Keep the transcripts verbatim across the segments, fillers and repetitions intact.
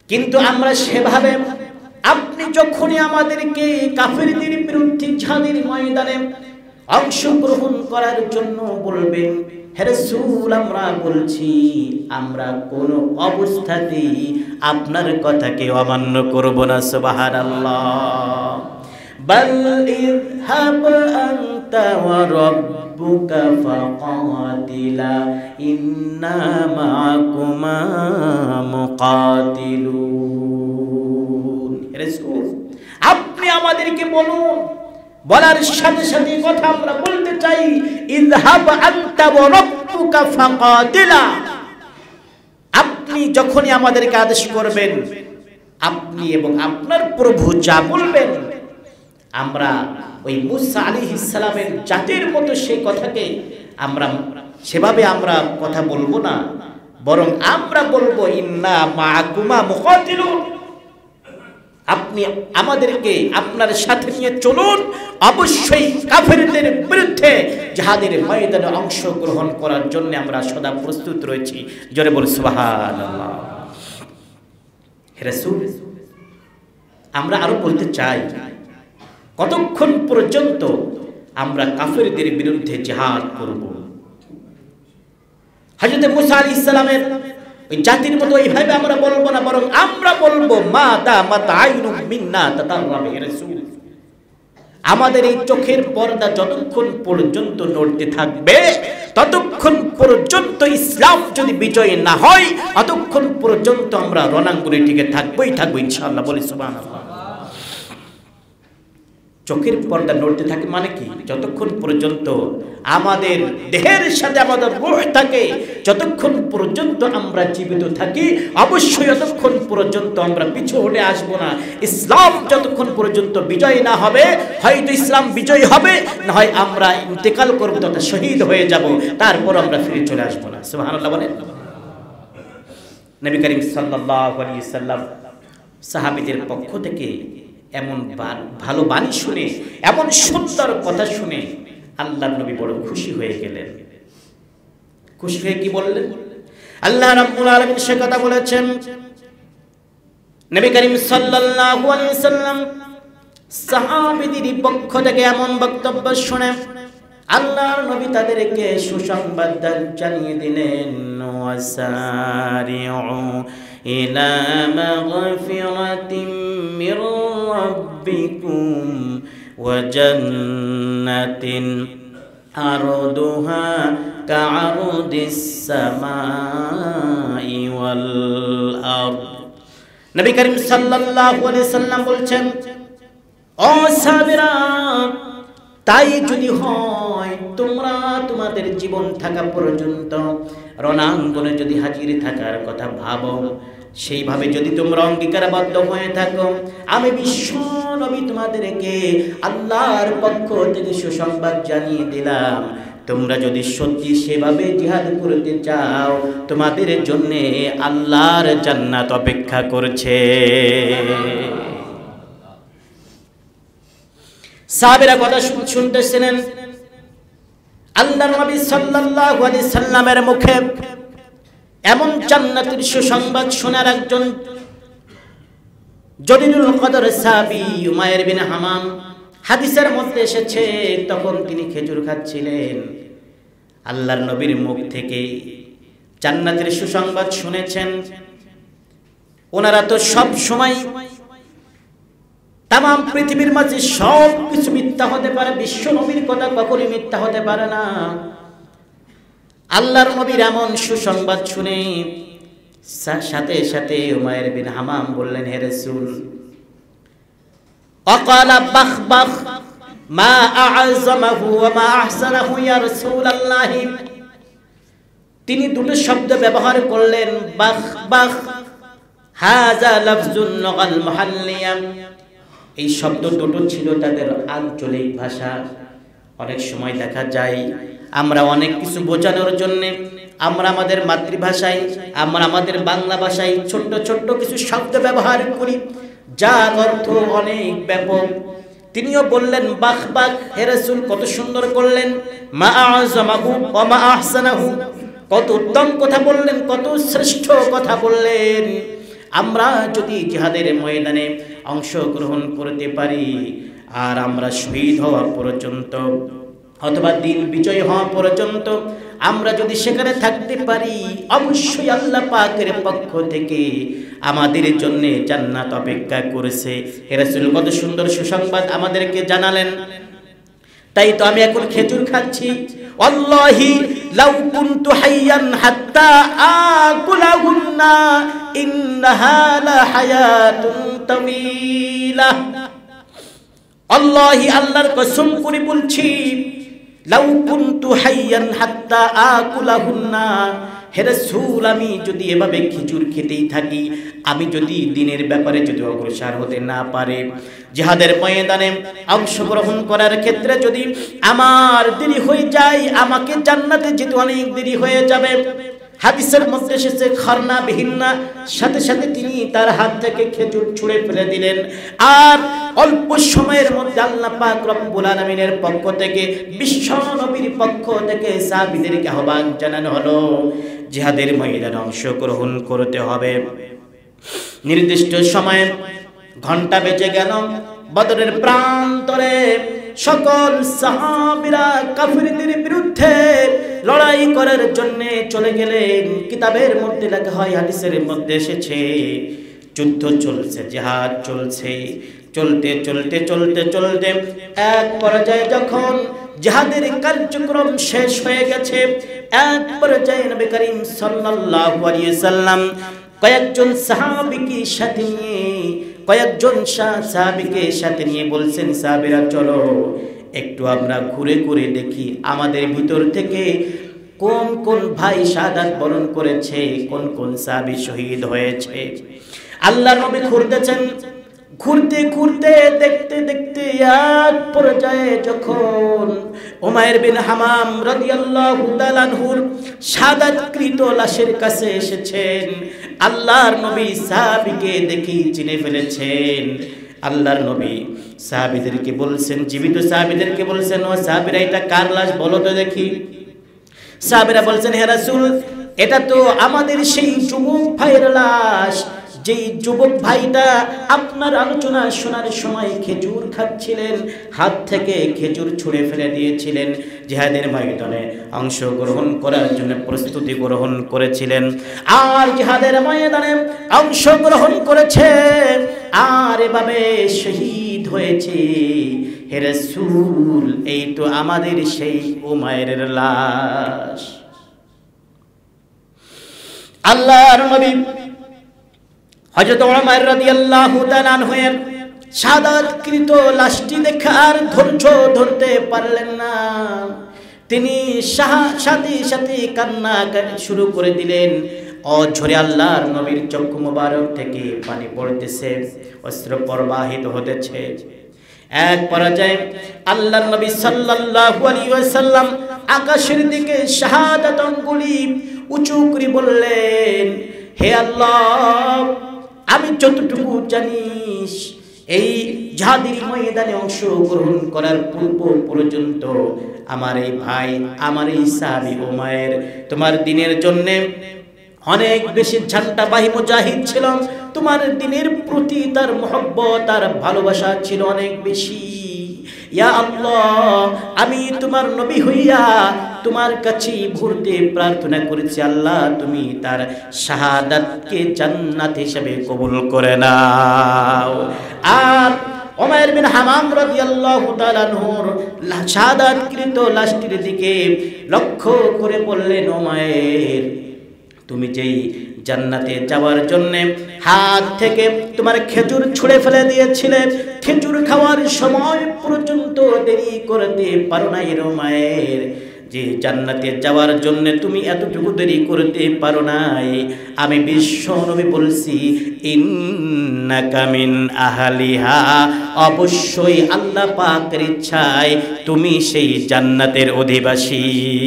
কিন্তু আমরা সেভাবে আপনি যখনই আমাদেরকে কাফেরদের বিরুদ্ধে জিহাদের ময়দানে অংশগ্রহণ করার জন্য বলবেন, হে রাসূল আমরা বলছি আমরা কোন অবস্থাতেই আপনার কথাকে অমান্য করব না। সুবহানাল্লাহ। বাল ইযহাব আনতা ওয়া রাব্বুকা ফাকাতিলা ইন্না মাআকুমা মুকাতিলুন। হে রাসূল আপনি আমাদেরকে বলুন, বলার সাথে সাথে কথা আমরা বলতে চাই, ইযহাব আনতা ওয়া রাব্বুকা ফাকাতিলা। আপনি যখনই আমাদেরকে আদেশ করবেন, আপনি এবং আপনার প্রভু যা বলবেন, আমরা ওই মুসা আলাইহিস সালামের জাতির মতো সেই কথাকে আমরা সেভাবে আমরা কথা বলবো না, বরং আমরা বলবো ইন্না মাআকুমা মুকাতিলুন। আপনি আমাদেরকে আপনার সাথে নিয়ে চলুন, অবশ্যই কাফেরদের বিরুদ্ধে জিহাদের ময়দানে অংশগ্রহণ করার জন্য আমরা সদা প্রস্তুত রয়েছি। জোরে বল সুবহানাল্লাহ। হে রাসূল আমরা আরো বলতে চাই, কতক্ষণ পর্যন্ত আমরা কাফেরদের বিরুদ্ধে জিহাদ করব? হযরত মুসা আলাইহিস সালামের ওই জাতির মতো এইভাবে আমরা বলবো না, বরং আমরা বলবো মা দামাত আইনু মিন্না তাতাররাব। হে রাসূল আমাদের এই চোখের পর্দা যতক্ষণ পর্যন্ত নড়তে থাকবে, ততক্ষণ পর্যন্ত ইসলাম যদি বিজয় না হয়, ততক্ষণ পর্যন্ত আমরা রণাঙ্গনে টিকে থাকবোই থাকবো ইনশাআল্লাহ। বলি সুবহানাল্লাহ। চোখের পর্দা নড়তে থাকে মানে কি? যতক্ষণ পর্যন্ত আমাদের দেহের সাথে আমাদের রূহ থাকে, যতক্ষণ পর্যন্ত আমরা জীবিত থাকি, অবশ্যই ততক্ষণ পর্যন্ত আমরা পিছু হটে আসবো না। ইসলাম যতক্ষণ পর্যন্ত বিজয় না হবে, হয়তো ইসলাম বিজয় হবে, না হয় আমরা ইন্তেকাল করবো তথা শহীদ হয়ে যাব, তারপর আমরা ফিরে চলে আসবো না। সুবহানাল্লাহ বলেন। নবী করিম সাল্লাল্লাহু আলাইহি সাল্লাম সাহাবীদের পক্ষ থেকে এমন ভালো বাণী শুনে, এমন সুন্দর কথা শুনে আল্লাহর নবী বড় খুশি হয়ে গেলেন। খুশি হয়ে কি বললেন? আল্লাহ রাব্বুল আলামিন সে কথা বলেছেন, নবী করিম সাল্লাল্লাহু আলাইহি সাল্লাম সাহাবীদের পক্ষ থেকে এমন বক্তব্য শুনে আল্লাহর নবী তাদেরকে সুসংবাদ জানিয়ে দিলেন, ওয়াসারিউ ইলা মাগফিরাতিম মির রাব্বিকুম ওয়া জান্নাতিন আরদুহা কাআরদিস সামাই ওয়াল আরদ। নবী করিম সাল্লাল্লাহু আলাইহি সাল্লাম বলছেন, ও সাহাবীরা, তাই যদি হয় তোমরা তোমাদের জীবন থাকা পর্যন্ত রণাঙ্গনে যদি হাজির থাকার কথা ভাবো, সেইভাবে যদি তোমরা অঙ্গীকারবদ্ধ হয়ে থাকো, আমি বিশ্ব নবী তোমাদেরকে আল্লাহর পক্ষ থেকে সুসংবাদ জানিয়ে দিলাম, তোমরা যদি সত্যি সেভাবে জিহাদ করতে চাও, তোমাদের জন্য আল্লাহর জান্নাত অপেক্ষা করছে। সাহাবীরা কথা শুনতেছিলেন, আল্লাহর নবী সাল্লাল্লাহু আলাইহি সাল্লামের মুখে এমন জান্নাতের সুসংবাদ শোনার একজন জলিলুল কদর সাহাবী উমাইর বিন হামাম, হাদিসের মধ্যে এসেছে তখন তিনি খেজুর খাচ্ছিলেন, আল্লাহর নবীর মুখ থেকে জান্নাতের সুসংবাদ শুনেছেন। ওনারা তো সব সময় তাম পৃথিবীর মাঝে সব কিছু মিথ্যা হতে পারে, বিশ্ব নবীর কথা কখনই মিথ্যা হতে পারে না। আল্লাহর নবীর এমন সুসংবাদ শুনে সাথে সাথে উমাইর বিন হামাম বললেন, হে রাসূল, অকালা বাখ বাখ মা আ'যামাহু ওয়া মা আহসানাহু ইয়া রাসূলুল্লাহ। তিনি দুটো শব্দ ব্যবহার করলেন, বাখ বাখ, হাযা লাফজুন নাগাল মুহাল্লিয়া। এই শব্দ দুটো ছিল তাদের আঞ্চলিক ভাষা। অনেক সময় দেখা যায় আমরা অনেক কিছু বোঝানোর জন্য আমরা আমাদের মাতৃভাষায়, আমরা আমাদের বাংলা ভাষায় ছোট্ট ছোট্ট কিছু শব্দ ব্যবহার করি, যার অর্থ অনেক ব্যাপক। তিনিও বললেন বাখ বাখ, হে রাসূল কত সুন্দর করলেন, মা আ'যামাহু ওয়া মা আহসানাহু, কত উত্তম কথা বললেন, কত শ্রেষ্ঠ কথা বললেন। আমরা যদি জিহাদের ময়দানে অংশগ্রহণ করতে পারি আর আমরা শহীদ হওয়া পর্যন্ত অথবা দিন বিজয় হওয়া পর্যন্ত আমরা যদি সেখানে থাকতে পারি, অবশ্যই আল্লাহ পাকের পক্ষ থেকে আমাদের জন্য জান্নাত অপেক্ষা করেছে। হে রাসূল কত সুন্দর সুসংবাদ আমাদেরকে জানালেন। তাই তো আমি এখন খেজুর খাচ্ছি। ওয়াল্লাহি লাউ কুনতু হাইয়ান হাত্তা আকুলাহুন্না ইন্নাহা লা হায়াতুন তাওয়িলা। আল্লাহি আল্লাহর কসম করে বলছি, লাউ কুনতু হাইয়ান হাত্তা আকুলাহুন্না, হে রাসূল আমি যদি এভাবে খেজুর খেতেই থাকি, আমি যদি দিনের ব্যাপারে যদি অগ্রসর হতে না পারে, জিহাদের ময়দানে অংশগ্রহণ করার ক্ষেত্রে যদি আমার দেরি হয়ে যায়, আমাকে জান্নাতে যেতে অনেক দেরি হয়ে যাবে। হাদিসের মধ্যে এসেছে খরনা বিহিন্না, সাথে সাথে তিনি তার হাত থেকে খেজুর ছুঁড়ে ফেলে দিলেন। আর অল্প সময়ের মধ্যে আল্লাহ পাক রব্বুল আলামিনের পক্ষ থেকে, বিশ্ব নবীর পক্ষ থেকে সাহাবীদেরকে আহ্বান জানানো হলো, জিহাদের ময়দানে অংশগ্রহণ করতে হবে। নির্দিষ্ট সময়ে ঘন্টা বেজে গেল। বদরের প্রান্তরে সকল সাহাবীরা কাফিরদের বিরুদ্ধে লড়াই করার জন্য চলে গেলেন। কিতাবের মধ্যে লেখা হয়, হাদিসের মধ্যে এসেছে, যুদ্ধ চলছে, জিহাদ চলছে, চলতে চলতে চলতে চলতে এক পর্যায়ে যখন জিহাদের কার্যক্রম শেষ হয়ে গেছে, এক পর্যায়ে নবী করিম সাল্লাল্লাহু আলাইহি সাল্লাম কয়েকজন সাহাবীকে সাথে নিয়ে কয়েকজন সাহাবীকে সাথে নিয়ে বলছেন, সাহাবীরা চলো একটু আমরা ঘুরে ঘুরে দেখি আমাদের ভিতর থেকে কোন কোন ভাই শাহাদাত বরণ করেছে, কোন কোন সাহাবী শহীদ হয়েছে। আল্লাহর নবী ঘুরতেছেন, ঘুরতে ঘুরতে দেখতে দেখতে এক পর্যায়ে যখন উমাইর বিন হামাম রাদিয়াল্লাহু তাআলা আনহুর শাহাদাতকৃত লাশের কাছে এসেছেন, আল্লাহর নবী সাহাবীকে দেখে চিনে ফেলেছেন। আল্লাহর নবী সাহাবীদেরকে বলছেন, জীবিত সাহাবীদেরকে বলছেন, ও সাহাবীরা এটা কার লাশ বলো তো দেখি। সাহাবীরা বলছেন, হে রাসূল এটা তো আমাদের সেই যুবক ভাইয়ের লাশ, যেই যুবক ভাইটা আপনার আলোচনা শোনার সময় খেজুর খাচ্ছিলেন, হাত থেকে খেজুর ছুঁড়ে ফেলে দিয়েছিলেন, জিহাদের ময়দানে অংশগ্রহণ করার জন্য প্রস্তুতি গ্রহণ করেছিলেন, আর জিহাদের ময়দানে অংশগ্রহণ করেছে আর এভাবে শহীদ হয়েছে। হে রাসূল এই তো আমাদের সেই উমাইরের লাশ। আল্লাহর নবী হযরত ওমর রাদিয়াল্লাহু তাআলা আনহু এর শাহাদাতকৃত লাশটি দেখে আর ধৈর্য ধরতে পারলেন না। তিনি সাথে সাথে কান্না শুরু করে দিলেন। অঝরে আল্লাহর নবীর চক্ষু মোবারক থেকে পানি পড়তেছে, অশ্রু প্রবাহিত হতেছে। এক পর্যায়ে আল্লাহর নবী সাল্লাল্লাহু আলাইহি ওয়াসাল্লাম আকাশের দিকে শাহাদাত আঙ্গুলি উঁচু করে বললেন, হে আল্লাহ আমি যতটুকু জানিস এই জিহাদের ময়দানে অংশগ্রহণ করার পূর্ব পর্যন্ত আমার এই ভাই, আমার এই সাহাবী উমাইর তোমার দিনের জন্য অনেক বেশি ঝান্ডাবাহী মুজাহিদ ছিল। তোমার দিনের প্রতি তার মহব্বত আর ভালোবাসা ছিল অনেক বেশি। ইয়া আল্লাহ আমি তোমার নবী হইয়া তোমার কাছে ভোরতে প্রার্থনা করেছি, আল্লাহ তুমি তার শাহাদাতকে জান্নাত হিসেবে কবুল করে নাও। আর উমাইর বিন হামাম রাদিয়াল্লাহু তাআলা আনহুর শাহাদাতকৃত লাশটির দিকে লক্ষ্য করে বললেন, উমাইর তুমি যেই জান্নাতে যাওয়ার জন্য হাত থেকে তোমার খেজুর ছুঁড়ে ফেলে দিয়েছিলে, খেজুর খাওয়ার সময় পর্যন্ত দেরি করতে পারো না এর উমাইর, যে জান্নাতে যাওয়ার জন্য তুমি এতটুকু দেরি করতে পারো নাই, আমি বিশ্ব নবী বলছি ইন্নাকা মিন আহলিহা, অবশ্যই আল্লাহ পাকের ইচ্ছায় তুমি সেই জান্নাতের অধিবাসী।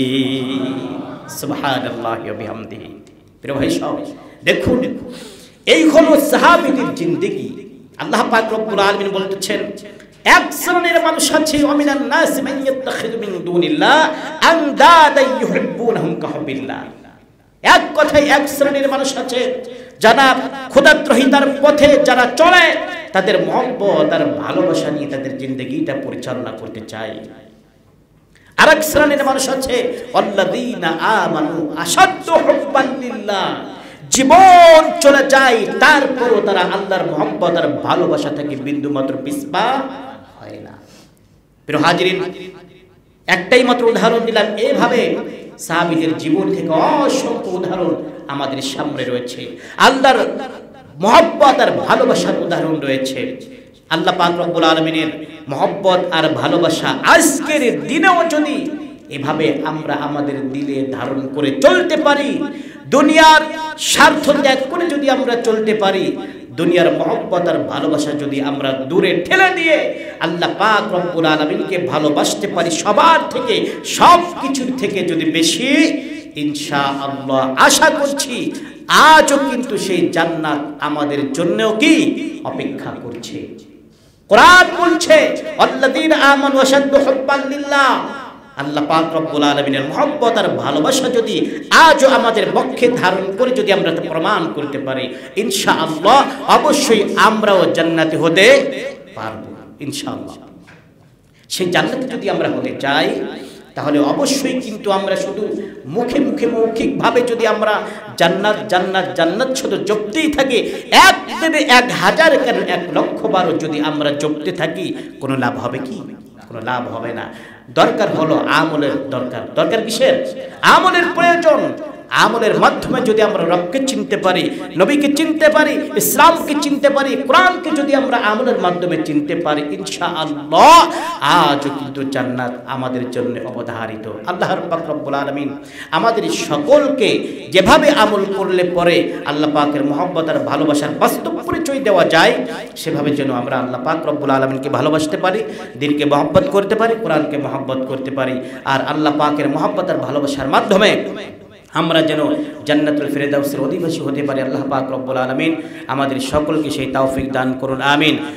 সুবহানাল্লাহি ওয়া বিহামদিহি। প্রিয় ভাই সব দেখুন, এই হলো সাহাবীদের জিন্দেগি। আল্লাহ পাক রব্বুল আলামিন বলতেছেন, এক শ্রেণীর মানুষ আছে ওমিনান নাস মান ইয়াত্তাখিযু মিন দুনিল্লাহ আনদাদা ইউহিব্বুনহুম কাহুবিল্লাহ। এক কথায় এক শ্রেণীর মানুষ আছে যারা খোদাদ্রোহিতার পথে যারা চলে তাদের মহব্বত আর ভালোবাসা নিয়ে তাদের জিন্দগিটা পরিচালনা করতে চায়। আরেক শ্রেণীর মানুষ আছে আল্লাযীনা আমানু আশাদ্দু হুব্বান লিল্লাহ, জীবন চলে যায় তারপরও তারা আল্লাহর মহব্বত আর ভালোবাসা থেকে বিন্দুমাত্র পিছপা হয় না। প্রিয় হাজিরিন, একটাই মাত্র উদাহরণ দিলাম, এভাবে সাহাবীদের জীবন থেকে অসংখ্য উদাহরণ আমাদের সামনে রয়েছে। আল্লাহর মহব্বত আর ভালোবাসার উদাহরণ রয়েছে। আল্লাহ পাক রব্বুল আলামিনের মহব্বত আর ভালোবাসা আজকের দিনেও যদি এভাবে আমরা আমাদের দিলে ধারণ করে চলতে পারি, দুনিয়ার স্বার্থ ত্যাগ করে যদি আমরা চলতে পারি, দুনিয়ার মহব্বত আর ভালোবাসা যদি আমরা দূরে ঠেলে দিয়ে আল্লাহ পাক রব্বুল আলামিনকে ভালোবাসতে পারি সবার থেকে, সব কিছুর থেকে যদি বেশি, ইনশাআল্লাহ আশা করছি আজও কিন্তু সেই জান্নাত আমাদের জন্যও কি অপেক্ষা করছে। কোরআন বলছে আল্লাযীনা আমানু আশাদ্দু হুব্বান লিল্লাহ, আল্লাহ পাক রব্বুল আলামিনের মহব্বত আর ভালোবাসা যদি আজও আমাদের পক্ষে ধারণ করে যদি আমরা তা প্রমাণ করতে পারি, ইনশাআল্লাহ অবশ্যই আমরাও জান্নাতি হতে পারবো ইনশাআল্লাহ। সেই জান্নাতে যদি আমরা হতে চাই তাহলে অবশ্যই কিন্তু আমরা শুধু মুখে মুখে মৌখিকভাবে যদি আমরা জান্নাত জান্নাত জান্নাত শুধু জপতেই থাকি, এক দেবে এক হাজার কেন এক লক্ষ বারও যদি আমরা জপতে থাকি, কোনো লাভ হবে কি? কোনো লাভ হবে না। দরকার হলো আমলের দরকার। দরকার কিসের? আমলের প্রয়োজন। আমলের মাধ্যমে যদি আমরা রবকে চিনতে পারি, নবীকে চিনতে পারি, ইসলামকে চিনতে পারি, কোরআনকে যদি আমরা আমলের মাধ্যমে চিনতে পারি, ইনশাআল্লাহ আজও কিন্তু জান্নাত আমাদের জন্য অবধারিত। আল্লাহর পাক রব্বুল আলামিন আমাদের সকলকে যেভাবে আমল করলে পরে আল্লাহ পাকের মহব্বত আর ভালোবাসার বাস্তব পরিচয় দেওয়া যায়, সেভাবে যেন আমরা আল্লাহ পাক রব্বুল আলামিনকে ভালোবাসতে পারি, দ্বীনকে মহব্বত করতে পারি, কোরআনকে মহব্বত করতে পারি, আর আল্লাহ পাকের মহব্বত আর ভালোবাসার মাধ্যমে আমরা যেন জান্নাতুল ফিরদাউসের অধিবাসী হতে পারি। আল্লাহ পাক রব্বুল আলামিন আমাদের সকলকে সেই তৌফিক দান করুন, আমিন।